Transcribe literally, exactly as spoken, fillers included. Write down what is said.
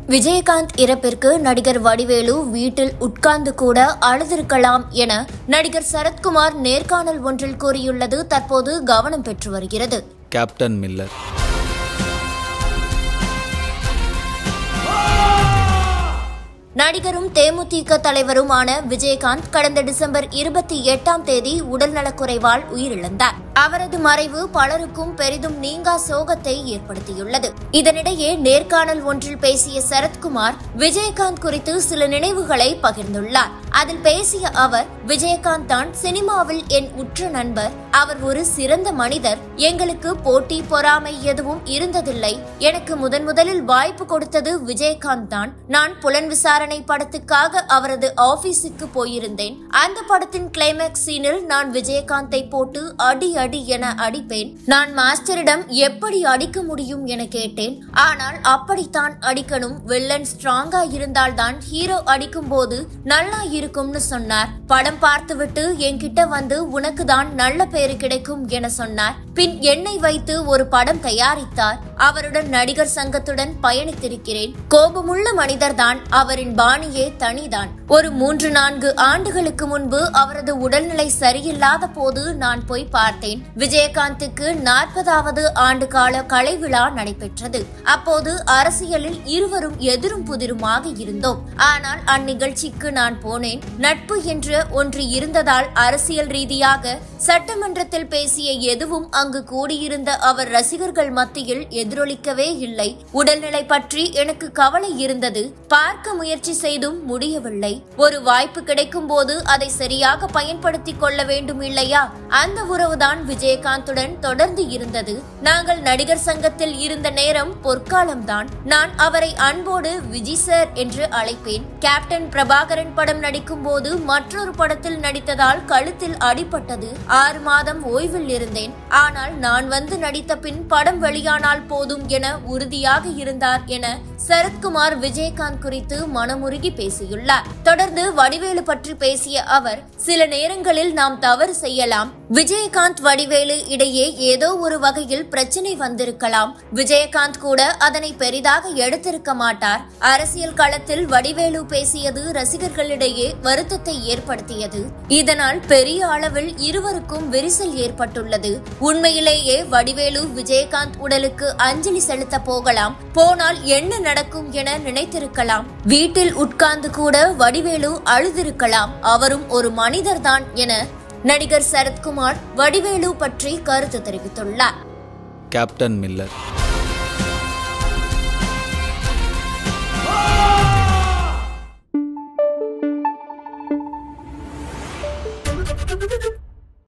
விஜயகாந்த் இறப்பிற்கு நடிகர் வடிவேலு வீட்டில் உட்கார்ந்து கூட அழுதிருக்கலாம் என நடிகர் சரத்குமார் நேர்காணல் ஒன்றில் கூறியுள்ளது தற்போது கவனம் பெற்று வருகிறது. கேப்டன் மில்லர் நடிகரும் தேமுதிக தலைவருமான விஜயகாந்த் கடந்த டிசம்பர் இருபத்தி எட்டாம் தேதி உடல்நலக்குறைவால் உயிரிழந்தார். அவரது மறைவு பலருக்கும் பெரிதும் நீங்கா சோகத்தை ஏற்படுத்தியுள்ளது. இதனிடையே நேர்காணல் ஒன்றில் பேசிய சரத்குமார் விஜயகாந்த் குறித்து சில நினைவுகளை பகிர்ந்துள்ளார். அதில் பேசிய அவர், விஜயகாந்த் தான் சினிமாவில் என் உற்ற நண்பர். அவர் ஒரு சிறந்த மனிதர். எங்களுக்கு போட்டி பொறாமை எதுவும் இருந்ததில்லை. எனக்கு முதன் முதலில் வாய்ப்பு கொடுத்தது விஜயகாந்த் தான். நான் புலன் விசாரணை படத்துக்காக அவரது ஆபீஸுக்கு போயிருந்தேன். அந்த படத்தின் கிளைமேக்ஸ் சீனில் நான் விஜயகாந்தை போட்டு அடி அடி என அடிப்பேன். நான் மாஸ்டரிடம் எப்படி அடிக்க முடியும் என கேட்டேன். ஆனால் அப்படித்தான் அடிக்கணும், வில்லன் ஸ்ட்ராங்கா இருந்தால்தான் ஹீரோ அடிக்கும் போது நல்லா இருக்கும்னு சொன்னார். படம் பார்த்துவிட்டு என்கிட்ட வந்து உனக்கு தான் நல்ல பேரு கிடைக்கும் என சொன்னார். பின் என்னை வைத்து ஒரு படம் தயாரித்தார். அவருடன் நடிகர் சங்கத்துடன் பயணித்திருக்கிறேன். கோபமுள்ள மனிதர்தான். அவரின் பாணியே தனிதான். ஒரு மூன்று நான்கு ஆண்டுகளுக்கு முன்பு அவரது உடல்நிலை சரியில்லாத போது நான் போய் பார்த்தேன். விஜயகாந்துக்கு நாற்பதாவது ஆண்டு கால கலை விழா நடைபெற்றது. அப்போது அரசியலில் இருவரும் எதிரும் புதிருமாக இருந்தோம். ஆனால் அந்நிகழ்ச்சிக்கு நான் போனேன். நட்பு என்ற ஒன்று இருந்ததால் அரசியல் ரீதியாக சட்டமன்றத்தில் பேசிய எதுவும் அங்கு கூடியிருந்த அவர் ரசிகர்கள் மத்தியில் எதிரொலிக்கவே இல்லை. உடல்நிலை பற்றி எனக்கு கவலை இருந்தது. பார்க்க முயற்சி செய்தும் முடியவில்லை. ஒரு வாய்ப்பு கிடைக்கும் போது அதை சரியாக பயன்படுத்திக் கொள்ள வேண்டும் இல்லையா? அந்த உறவுதான் விஜயகாந்துடன் தொடர்ந்து இருந்தது. நாங்கள் நடிகர் சங்கத்தில் இருந்த நேரம் பொற்காலம்தான். நான் அவரை அன்போடு விஜய் சார் என்று அழைப்பேன். கேப்டன் பிரபாகரன் படம் நடிக்கும் போது மற்றொரு படத்தில் நடித்ததால் கழுத்தில் அடிபட்டது. ஆறு மாதம் ஓய்வில் இருந்தேன். ஆனால் நான் வந்து நடித்த பின் படம் வெளியானால் போதும் என உறுதியாக இருந்தார் என சரத்குமார் விஜயகாந்த் குறித்து மனமுருகி பேசியுள்ளார். தொடர்ந்து வடிவேலு பற்றி பேசிய அவர், சில நேரங்களில் நாம் தவறு செய்யலாம். விஜயகாந்த் வடிவேலு இடையே ஏதோ ஒரு வகையில் பிரச்சனை வந்திருக்கலாம். விஜயகாந்த் கூட அதனை பெரிதாக எடுத்திருக்க மாட்டார். அரசியல் களத்தில் வடிவேலு பேசியது ரசிகர்களிடையே வருத்தத்தை ஏற்படுத்தியது. இதனால் பெரிய அளவில் இருவருக்கும் விரிசல் ஏற்பட்டுள்ளது. உண்மையிலேயே வடிவேலு விஜயகாந்த் உடலுக்கு அஞ்சலி செலுத்த போகலாம். போனால் என்ன நடக்கும் என நினைத்திருக்கலாம். வீட்டில் உட்கார்ந்து கூட வடிவேலு அழுதிருக்கலாம். அவரும் ஒரு மனிதர்தான் என நடிகர் சரத்குமார் வடிவேலு பற்றி கருத்து தெரிவித்துள்ளார். Captain Miller Thank you.